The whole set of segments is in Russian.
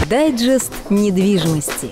Дайджест недвижимости.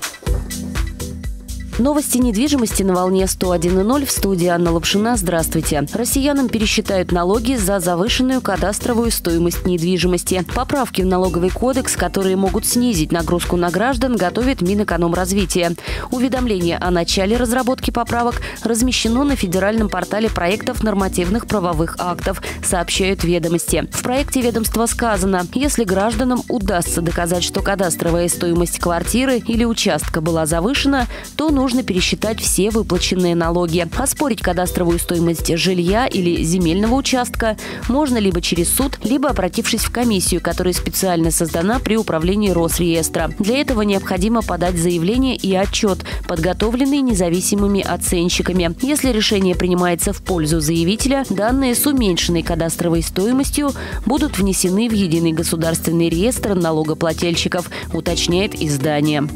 Новости недвижимости на волне 101.0 в студии Анна Лапшина. Здравствуйте. Россиянам пересчитают налоги за завышенную кадастровую стоимость недвижимости. Поправки в налоговый кодекс, которые могут снизить нагрузку на граждан, готовит Минэкономразвития. Уведомление о начале разработки поправок размещено на федеральном портале проектов нормативных правовых актов, сообщают ведомости. В проекте ведомства сказано, если гражданам удастся доказать, что кадастровая стоимость квартиры или участка была завышена, то нужно пересчитать все выплаченные налоги. Оспорить кадастровую стоимость жилья или земельного участка можно либо через суд, либо обратившись в комиссию, которая специально создана при управлении Росреестра. Для этого необходимо подать заявление и отчет, подготовленный независимыми оценщиками. Если решение принимается в пользу заявителя, данные с уменьшенной кадастровой стоимостью будут внесены в единый государственный реестр налогоплательщиков, уточняет издание.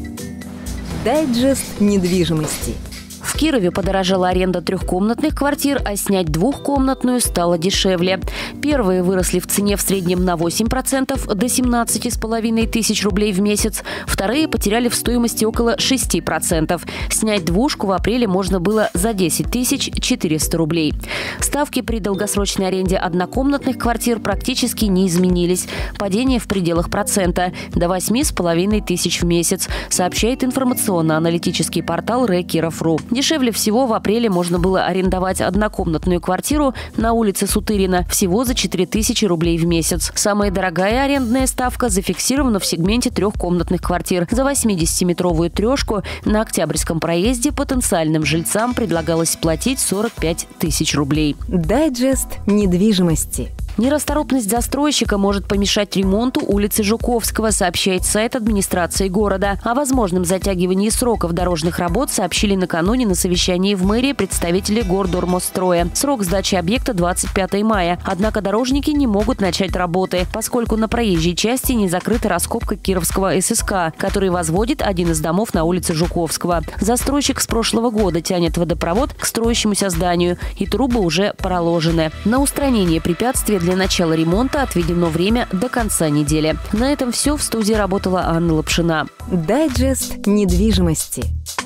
Дайджест недвижимости. В Кирове подорожала аренда трехкомнатных квартир, а снять двухкомнатную стало дешевле. Первые выросли в цене в среднем на 8% до 17,5 тысяч рублей в месяц. Вторые потеряли в стоимости около 6%. Снять двушку в апреле можно было за 10 400 рублей. Ставки при долгосрочной аренде однокомнатных квартир практически не изменились. Падение в пределах процента до 8,5 тысяч в месяц, сообщает информационно-аналитический портал РЭ-Киров.ру. Дешевле всего в апреле можно было арендовать однокомнатную квартиру на улице Сутырина всего за 4000 рублей в месяц. Самая дорогая арендная ставка зафиксирована в сегменте трехкомнатных квартир. За 80-метровую трешку на Октябрьском проезде потенциальным жильцам предлагалось платить 45 тысяч рублей. Дайджест недвижимости. Нерасторопность застройщика может помешать ремонту улицы Жуковского, сообщает сайт администрации города. О возможном затягивании сроков дорожных работ сообщили накануне на совещании в мэрии представители Гордормостстроя. Срок сдачи объекта 25 мая. Однако дорожники не могут начать работы, поскольку на проезжей части не закрыта раскопка Кировского ССК, который возводит один из домов на улице Жуковского. Застройщик с прошлого года тянет водопровод к строящемуся зданию, и трубы уже проложены. На устранение препятствий для начала ремонта отведено время до конца недели. На этом все. В студии работала Анна Лапшина. Дайджест недвижимости.